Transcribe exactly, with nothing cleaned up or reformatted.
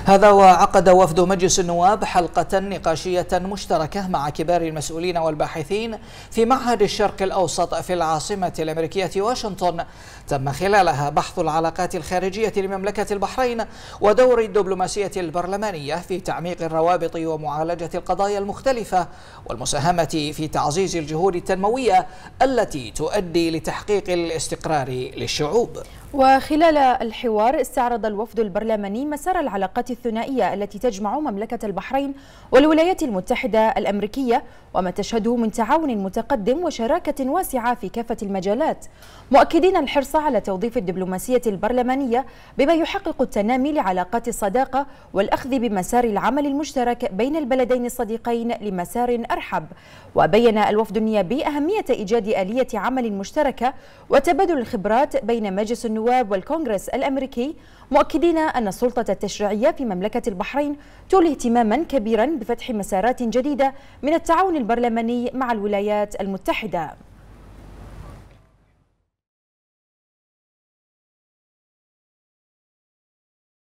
هذا وعقد وفد مجلس النواب حلقة نقاشية مشتركة مع كبار المسؤولين والباحثين في معهد الشرق الأوسط في العاصمة الأمريكية واشنطن، تم خلالها بحث العلاقات الخارجية لمملكة البحرين ودور الدبلوماسية البرلمانية في تعميق الروابط ومعالجة القضايا المختلفة والمساهمة في تعزيز الجهود التنموية التي تؤدي لتحقيق الاستقرار للشعوب. وخلال الحوار استعرض الوفد البرلماني مسار العلاقات الثنائية التي تجمع مملكة البحرين والولايات المتحدة الأمريكية وما تشهده من تعاون متقدم وشراكة واسعة في كافة المجالات، مؤكدين الحرص على توظيف الدبلوماسية البرلمانية بما يحقق التنامي لعلاقات الصداقة والأخذ بمسار العمل المشترك بين البلدين الصديقين لمسار أرحب. وبين الوفد النيابي أهمية إيجاد آلية عمل مشتركة وتبادل الخبرات بين مجلس النواب والكونغرس الأمريكي، مؤكدين أن السلطة التشريعية في مملكة البحرين تولي اهتماما كبيرا بفتح مسارات جديدة من التعاون البرلماني مع الولايات المتحدة.